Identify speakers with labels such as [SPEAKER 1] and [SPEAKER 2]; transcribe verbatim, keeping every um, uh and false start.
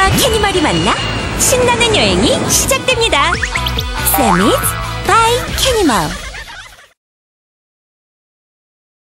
[SPEAKER 1] 샘과 캐니멀이 만나 신나는 여행이 시작됩니다. 샘이즈 바이 캐니멀.